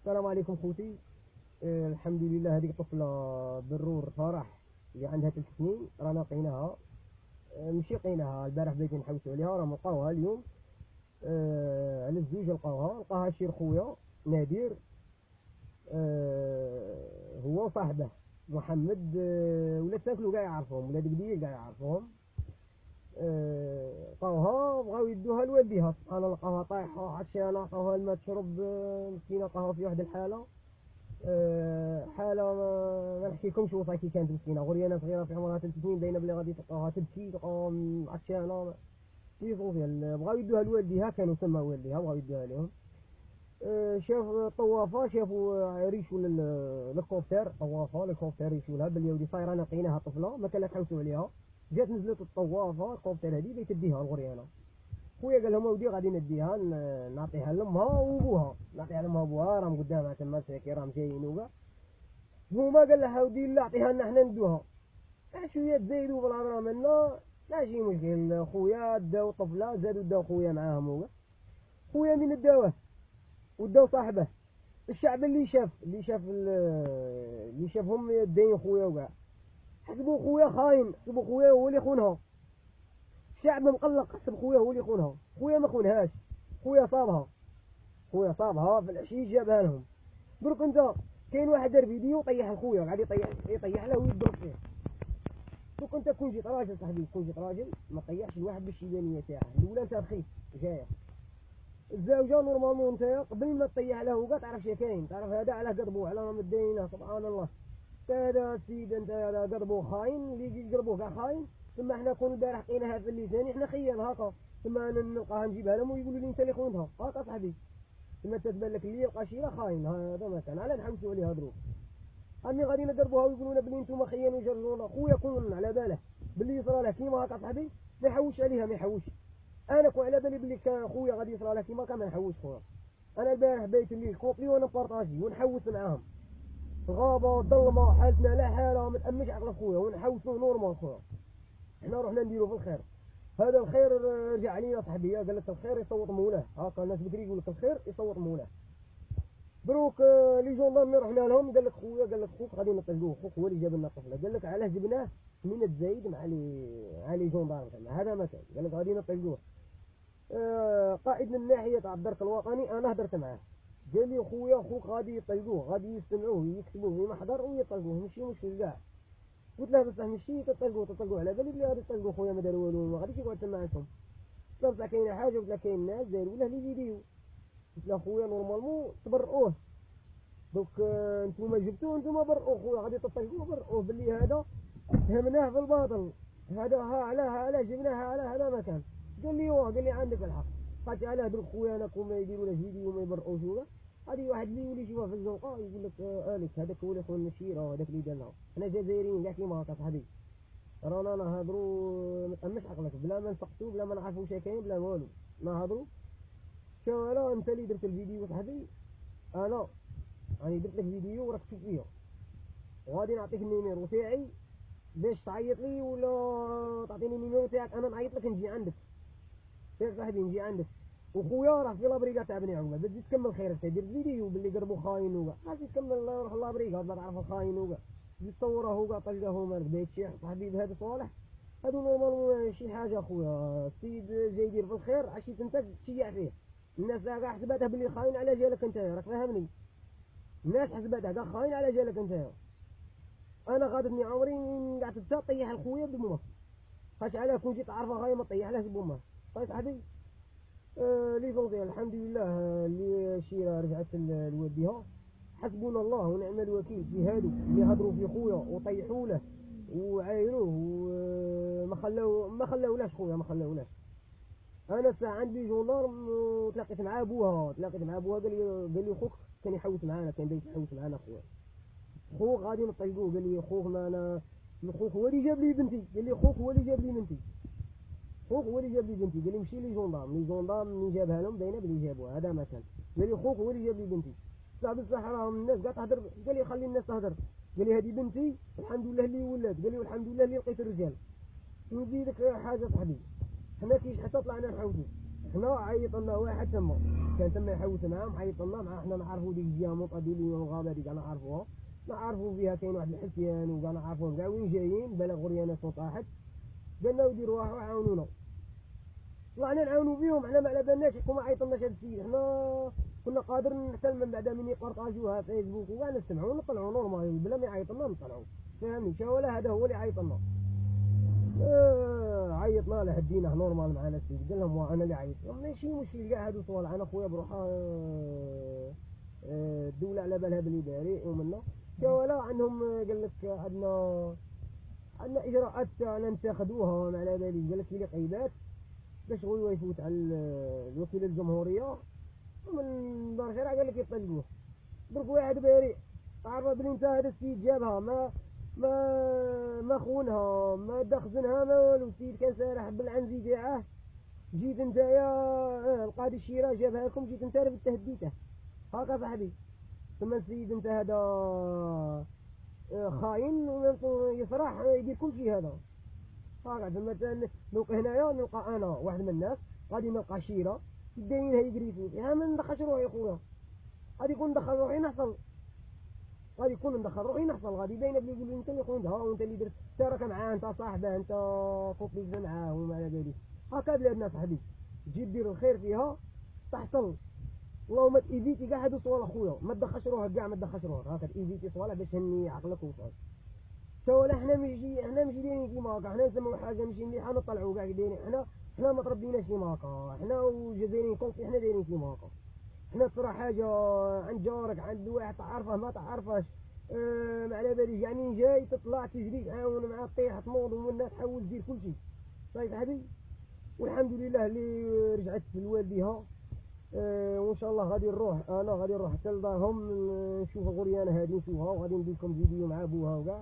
السلام عليكم خوتي. الحمد لله هذيك طفلة برور فرح اللي عندها 3 سنين رانا لقيناها. ماشي لقيناها البارح بغيتي نحوسو عليها، رانا لقاوها اليوم. على الزوج لقاها شير خويا نادر. هو صاحبه محمد. ولا تاكلوا كاع يعرفوهم، ولا دقدير كاع يعرفوهم. لقاوها بغاو يدوها لوالديها، سبحان الله لقاوها طايحة عطشانة، عطاوها الماء تشرب. مسكينة لقاوها في واحد الحالة. حالة ما نحكيلكمش وصايتي كانت مسكينة غريانة صغيرة في عمرها 3 سنين، باينة بلي غادي تلقاها تبكي، تلقاها عطشانة في صوفيا. بغاو يدوها لوالديها، كانوا تما والديها بغاو يدوها لهم. شاف طوافة، شافوا ريشوا للكوفتير، طوافة الكوفتير ريشوا لها بلي ودي صايرة لقيناها طفلة ما كان لا تحوسوا عليها. جات نزلت الطوافة الكوفتير هذه بغات تديها الغريانة. خويا قال لهم ودي غادي نديها نعطيها لامها وابوها، نعطيها لامها وابوها راهم قدامها تما ساكي راهم جايين وكاع. هما قال لها ودي لا عطيها لنا حنا ندوها. شويه تزايدوا بالهضره منا ماشي مشكل. خويا داو طفله زادوا داو خويا معاهم وكاع. خويا من داوه وداو صاحبه. الشعب اللي شافهم داين خويا وكاع حسبوا خويا خاين، حسبوا خويا هو اللي خونها. الشعب مقلق، حسب خويا هو اللي خونها. خويا ما خونهاش، خويا صابها في العشيش جابها لهم. درك انت كاين واحد دار فيديو طيح لخويا قاعد يطيح له ويضرب فيه. درك انت كون جيت راجل صاحبي، كون جيت راجل ما طيحش الواحد بالشيبانيه تاعه. الاولى انت رخيص جايه الزوجه نورمالمون انت قبل ما تطيح له وكاع تعرف شي كاين، تعرف هذا على قربو على مدينه سبحان الله. هذا السيد انت هذا قربو خاين، اللي يقربوه كاع خاين. ثم احنا كون البارح لقيناها في اللسان احنا خيال هكا، ثم نلقاها نجيبها لهم ويقولوا لي انت اللي خونتها هكا صاحبي. ثم تتبان لك اللي يلقى شيره خاين. هذا ما كان على نحوسوا عليه هضروا. اني غادي نضربوها ويقولون بلي نتوما خيانوا وجرجونا. خويا كون على باله بلي يصرى له كيما هكا صاحبي ما يحوش عليها، ما يحوش. انا كون على بالي بلي كان خويا غادي يصرى له كيما هكا ما نحوش خويا. انا البارح بيت الليل كوبلي وانا بارطاجي ونحوس معاهم. الغابه ظلمه حالتنا لا حاله ما تامش عقل خويا ونحوسوا نورمال خويا. احنا رحنا نديروا في الخير. هذا الخير رجع علينا صاحبي. قال لك الخير يصوت مولاه، هكا الناس بكري يقول لك الخير يصوت مولاه. دروك لي جوندارم رحنا لهم قال لك خويا، قال لك خوك غادي نطلقوه، خوك هو اللي جاب لنا الطفله. قال لك علاش جبناه من الزايد مع لي جوندارم هذا ما كان. قال لك غادي نطلقوه. قائد من ناحيه تاع الدرك الوطني انا هدرت معاه، قال لي خويا خوك غادي يطلقوه، غادي يستمعوه يكتبوه في محضر ويطلقوه ماشي مشكل كاع. قلت له بصح ماشي تطلقوه على بالي بلي غادي تطلقوه خويا ما داروا والو ما غاديش يقعد تما عندكم. قلت له بصح كاينه حاجه، قلت له كاين ناس داروا له لي فيديو. قلت له خويا نورمالمون تبرؤوه. دوك نتوما جبتوه نتوما برؤوه خويا غادي تطلقوه برؤوه بلي هذا فهمناه في الباطل. هذا علاه جبناه على هذا ما كان. قال لي واه، قال لي عندك الحق. قالت علاه درك خويا انا كون ما يديروا له فيديو وما يبرؤوش ولا هذه واحد اللي يولي يشوفها في الزنقه يقول لك الك هذاك هو اللي خون الشيره وهذاك اللي دارها. حنا جزائريين كاع كيما هكا صاحبي. رانا نهضروا ما تأمش عقلك بلا ما نسقسوا بلا ما نعرفوا واش كاين بلا والو نهضروا. شو انا انت اللي درت الفيديو صاحبي، انا راني درت لك فيديو وراك تشوف فيه، وغادي نعطيك النيميرو تاعي باش تعيط لي ولا تعطيني النيميرو تاعك انا نعيط لك نجي عندك يا صاحبي نجي عندك. وخويا راه في لابريكا تاع بني عمر بدي تكمل خيرك تدير فيديو باللي قربو خاين وكاع غادي تكمل الله يروح لابريكا ما تعرف الخاين وكاع تصوره وكاع تلقاه مالك بيت شيخ صاحبي بهذا صالح. هادو نورمال شي حاجه خويا. السيد جاي يدير في الخير عشيت انت تشيع فيه. الناس كاع حسباتها باللي خاين على جالك انت راك فاهمني. الناس حسباتها كاع خاين على جالك انت. انا غادرني عمري قعدت تطيح لخويا بمه خاش على كون جيت عارفه خاين ما طيحلاش بمه. طيب صاحبي لي فوقي الحمد لله. اللي الشيره رجعت لوالديها. حسبنا الله ونعم الوكيل في هادو اللي هضروا في خويا وطيحوا له وعايروه وما خلاولاش خويا ما خلاولاش. انا ساعه عندي جوندارم وتلاقيت مع ابوها قال لي خوك كان يحوس معانا، كان بيت يحوس معانا خويا. خوك غادي نطلقوه. قال لي خوك ما انا خوك هو اللي جاب لي بنتي. قال لي خوك هو اللي جاب لي بنتي. خوك هو اللي جاب لي بنتي. قال لي مشي لي جوندارم اللي جابها لهم باينه بلي جابوها هذا ما كان. قال لي خوك هو اللي جاب لي بنتي. صاحب بصح راهم الناس قاعد تهدر. قال لي خلي الناس تهدر. قال لي هذه بنتي الحمد لله اللي ولات. قال لي والحمد لله اللي لقيت الرجال. نزيدك حاجه صاحبي، حنا كيش حتى طلعنا نحوسوا. حنا عيط لنا واحد تما كان تما يحوس معاهم، عيط لنا مع حنا نعرفوا ديك الجهه مطاديلين والغابه ديك نعرفوها، نعرفوا فيها كاين واحد الحسيان وكاع نعرفوهم كاع وين جايين، بلا غريانات وطاحت، قالنا ودي روحوا عاونونا، طلعنا نعاونوا بيهم. حنا ما على بالناش يكون ما عيطلناش هذا السيد، حنا كنا قادرين حتى من بعد من يبارطاجوها فيسبوك وكاع نستمعوا ونطلعوا نورمال بلا ما يعيطلنا نطلعوا، فهمني شاولا هذا هو اللي عيطلنا. عيطنا له هديناه نورمال معنا السيد، قال لهم انا اللي عيط، ماشي مشكل كاع هادو صوالح، انا خويا بروحها الدوله على بالها بلي بريء ومنا شاولا عندهم، قال لك عندنا اجراءات نتخذوها ما على بالي، قال لك في قيدات باش هو يفوت على الوكيل الجمهوريه ومن دار شرع قال لك يطلقوه، درك واحد بريء عارفه بلي انت هذا السيد جابها ما خونها ما دخزنها ما والو، السيد كان سارح بالعنزي تاعه، جيت انت يا القاضي الشيرة جابها لكم، جيت انت بالتهديته هاكا صاحبي، ثم السيد انت هذا خاين يصرح يدير كل شيء هذا هاكا. ثم نلقى هنايا نلقى انا واحد من الناس غادي نلقى شيرة دايرينها يجريسوا فيها، ما ندخلش روحي يا خويا، غادي يكون ندخل روحي نحصل، غادي يكون ندخل روحي نحصل، غادي باينه بلي يقول انت اللي خوندها وانت اللي درت، انت راك معاه، انت صاحبه، انت كوبليك معاه وما على بالي، هكا بلادنا صاحبي، تجي دير الخير فيها تحصل، اللهم ايفيتي كاع هادو صوالح خويا، ما تدخلش روحك كاع ما تدخلش روحك، هكا ايفيتي صوالح باش تهني عقلك وصال. ولا حنا ماشي دايرين كيما هكا، حنا نسمو حاجه ماشي مليحه نطلعوا كاع دايرين، حنا ما تربيناش كيما هكا، حنا وجزائريين كونسي حنا دايرين كيما هكا، حنا تصرا حاجه عند جارك عند واحد تعرفه ما تعرفهش ما على باليش، يعني جاي تطلع تجري تعاون معاه طيح تنوض والناس تحاول دير كل شيء طيب حبيبي. والحمد لله اللي رجعت لوالديها وان شاء الله غادي نروح، انا غادي نروح حتى لدارهم نشوف الغريانه هذه نشوفها، وغادي ندير لكم فيديو مع ابوها وكاع،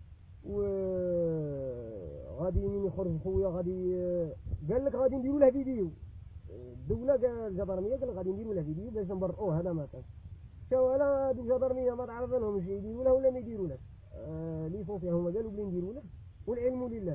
وغادي من يخرج خويا غادي قال لك غادي نديروا له فيديو، الدوله قال الجدرميه قال غادي نديروا له فيديو باش نبرئوه هذا ما كان، شو انا هذوك الجدرميه ما تعرف لهمش يديروا له ولا ما يديروا له، ليسونسي هما قالوا بلي نديروا له، والعلم لله،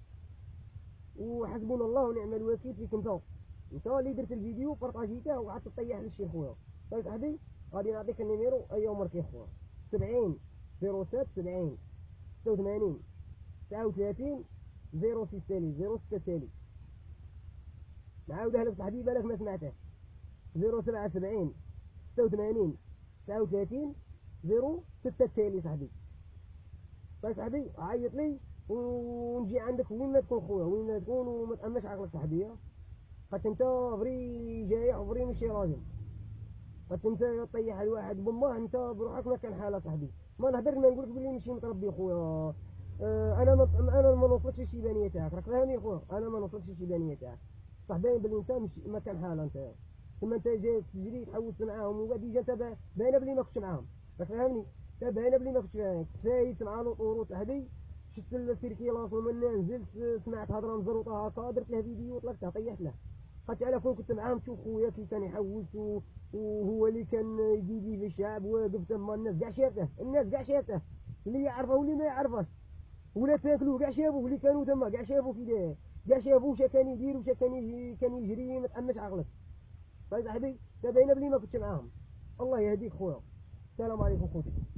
وحسبنا الله ونعم الوكيل فيك انت اللي درت الفيديو بارطاجيته وقعدت تطيح للشيخ خويا. طيب صاحبي غادي نعطيك النيميرو اي عمرك يا خويا، 70 07 70 86 39 06 تالي 06 تالي، نعاودها لك صاحبي بالك ما سمعتهاش، 077 86 39 06 تالي صاحبي. طيب صاحبي عيط لي ونجي عندك وين ما تكون خويا، وين ما تكون وما تأمنش عقلك صاحبي، خاطر انت فري جايع وفري ماشي راجل، خاطر انت طيح الواحد بالله انت بروحك ما كان حاله صاحبي، ما نهدر ما نقولك بلي ماشي متربي خويا، انا ما نوصلكش الشيبانيه تاعك راك فاهمني خويا، انا ما نوصلكش الشيبانيه تاعك صح، باين بلي انت مش ما كان حاله انت، ثم انت جاي تجري تحوس معاهم وغادي انت باينه بلي ما كنتش معاهم راك فاهمني، انت باينه بلي ما كنتش معاهم، فايت مع الطروط هذه، شفت السيركيلاس ومن نزلت سمعت هضره مزروطه هكا درت له فيديو وطلقته طيحت له، خاطر على كون كنت معاهم تشوف خويا كي كان يحوس وهو اللي كان يجي في الشعب واقف تما، الناس كاع شافته، الناس كاع شافته، اللي يعرفه واللي ما يعرفش، ولا تاكلوه كاع شافوه اللي كانوا تما كاع شافوا في داير، كاع شافوه واش كان يدير واش كان يجري ما تأمنش عقلك. طيب صاحبي انت باينه بلي ما كنتش معاهم، الله يهديك خويا، السلام عليكم خوتي.